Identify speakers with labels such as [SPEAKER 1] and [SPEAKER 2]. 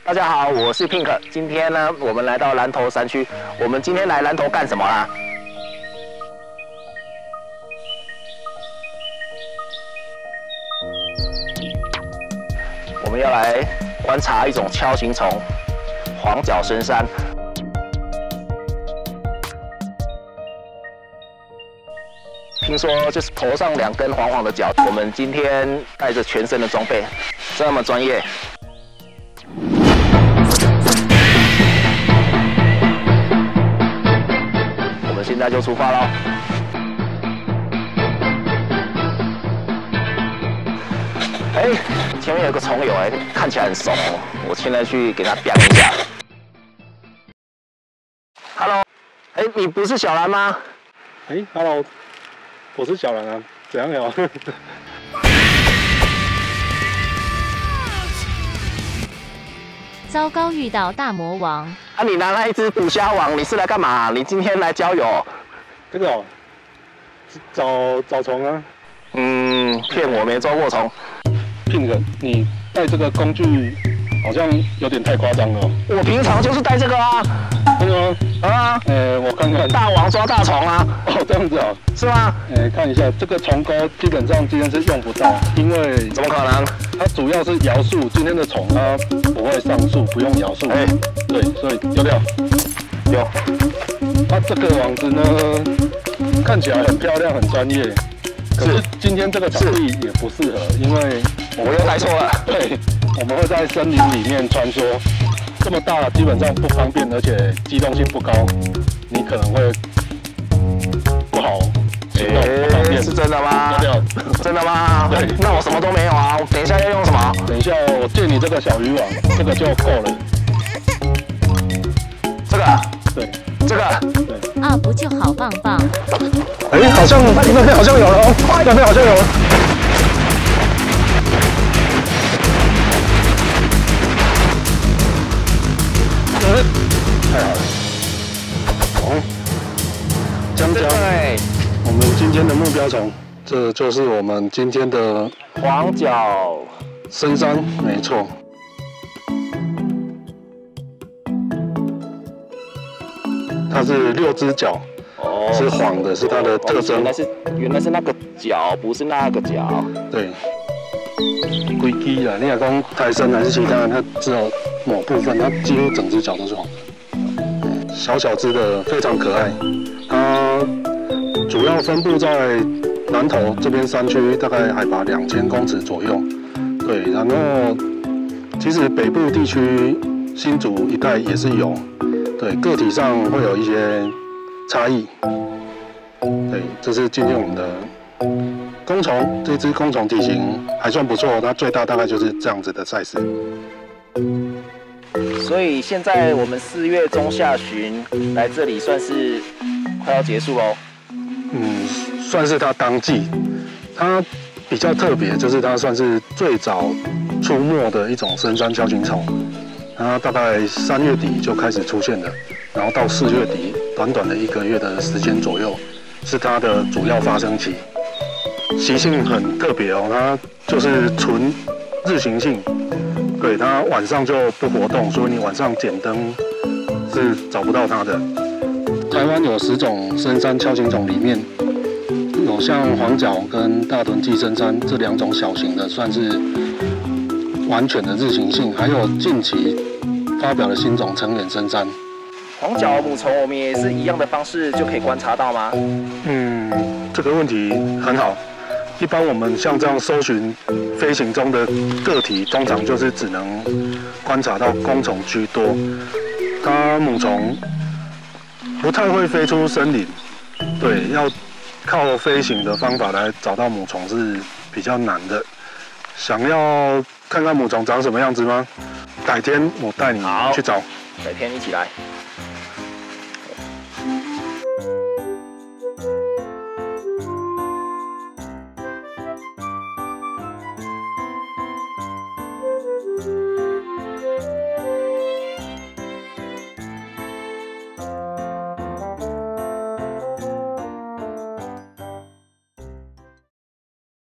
[SPEAKER 1] 大家好，我是 Pink。今天呢，我们来到南投山区。我们今天来南投干什么啦？我们要来观察一种锹形虫——黄角深山。听说就是头上2根黄黄的角。我们今天带着全身的装备，这么专业。 我们现在就出发喽！哎，前面有个虫友哎，看起来很怂哦。我现在去给他表一下。Hello， 哎，你不是小兰吗？
[SPEAKER 2] 哎 ，Hello， 我是小兰啊，怎样哟？
[SPEAKER 3] 糟糕，遇到大魔王。
[SPEAKER 1] 啊，你拿那一只捕虾网，你是来干嘛？你今天来郊游？
[SPEAKER 2] 这个哦，找虫啊。
[SPEAKER 1] 骗我没捉过虫。
[SPEAKER 2] Pink，你带这个工具好像有点太夸张了。
[SPEAKER 1] 我平常就是带这个啊。
[SPEAKER 2] 真的吗？
[SPEAKER 1] 啊。
[SPEAKER 2] 我看看。
[SPEAKER 1] 大王抓大虫啊。
[SPEAKER 2] 哦，这样子啊。
[SPEAKER 1] 是吗？
[SPEAKER 2] 看一下这个虫钩，基本上今天是用不到，因为
[SPEAKER 1] 怎么可能？
[SPEAKER 2] 它主要是摇树，今天的虫它不会上树，不用摇树。对，所以丢掉。
[SPEAKER 1] 有。
[SPEAKER 2] 它这个网子呢，看起来很漂亮，很专业。可是今天这个场地也不适合，因为
[SPEAKER 1] 我又带错了。对，
[SPEAKER 2] 我们会在森林里面穿梭，这么大基本上不方便，而且机动性不高，你可能会不好行动，不方便。
[SPEAKER 1] 是真的吗？
[SPEAKER 2] 丢掉。
[SPEAKER 1] 真的吗？对。那我什么都没有啊！我等一下要用什么？
[SPEAKER 2] 等一下我借你这个小渔网，这个就够了。
[SPEAKER 1] 这个？
[SPEAKER 2] 对。
[SPEAKER 1] 这个？
[SPEAKER 2] 对。
[SPEAKER 3] 啊，不就好棒棒？
[SPEAKER 2] 哎，好像那边好像有了哦，那边好像有了。太好了。哦，江江，我们今天的目标虫，这就是我们今天的
[SPEAKER 1] 黄角
[SPEAKER 2] 深山，没错。它是6只脚。哦，是黄的，是它的特征。
[SPEAKER 1] 原来是那个角，不是那个角。对，
[SPEAKER 2] 规基啦，你若讲台参还是其他，它只有某部分，它几乎整只脚都是黄的。小小只的，非常可爱。它主要分布在南投这边山区，大概海拔2000公尺左右。对，然后其实北部地区新竹一带也是有，对，个体上会有一些差异。对，这是今天我们的公虫，这只公虫体型还算不错，它最大大概就是这样子的 size。
[SPEAKER 1] 所以现在我们4月中下旬来这里，算是快要结束喽。
[SPEAKER 2] 算是它当季。它比较特别，就是它算是最早出没的一种深山锹形虫。它大概3月底就开始出现了，然后到4月底，短短的1个月的时间左右，是它的主要发生期。习性很特别哦，它就是纯日行性，对，它晚上就不活动，所以你晚上点灯是找不到它的。台湾有10种深山锹形虫，里面有像黄角跟大屯寄生山这2种小型的，算是完全的日行性，还有近期发表的新种成眼深山。
[SPEAKER 1] 黄角母虫，我们也是一样的方式就可以观察到吗？
[SPEAKER 2] 这个问题很好。一般我们像这样搜寻飞行中的个体，通常就是只能观察到公虫居多。它母虫不太会飞出森林，对，要靠飞行的方法来找到母虫是比较难的。想要看看母虫长什么样子吗？改天我带你去找。
[SPEAKER 1] 改天一起来。